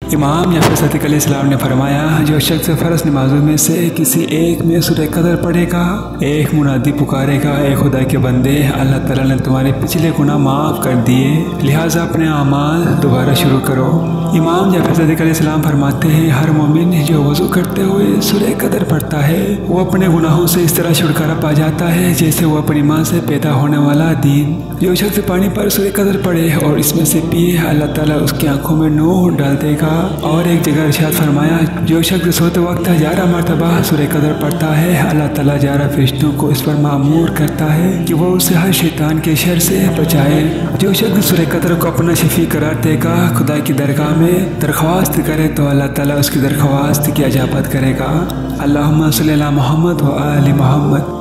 इमाम याफर सदीक़ अलैहिस्सलाम ने फरमाया, जो शख्स फ़र्ज़ नमाज़ों में से किसी एक में सूरह कदर पढ़ेगा, एक मुनादी पुकारेगा, ए खुदा के बंदे, अल्लाह ताला ने तुम्हारे पिछले गुनाह माफ़ कर दिए, लिहाजा अपने अमाल दोबारा शुरू करो। इमाम याफर सदीक़ अलैहिस्सलाम फरमाते हैं, हर मोमिन जो वज़ू करते हुए सूरह कदर पढ़ता है वो अपने गुनाहों से इस तरह छुटकारा पा जाता है जैसे वो अपनी माँ से पैदा होने वाला दिन। जो शख्स पानी पर सूरह कदर पढ़े और इसमें से पिए, अल्लाह ताला उसकी आंखों में नूर डाल देगा। और एक जगह इरशाद फरमाया, जो शख्स सोते वक्त 11 मरतबा सूरह कदर पढ़ता है, अल्लाह ताला 11 फरिश्तों को इस पर मामूर करता है कि वो उसे हर शैतान के शर से बचाए। जो शख्स सूरह कदर को अपना शफी करार देगा, खुदा की दरगाह में दरख्वास्त करे तो अल्लाह ताला उसकी दरख्वास्त की इजाबत करेगा। अल्लाहुम्मा सल्ली अला मुहम्मद व आलि मुहम्मद।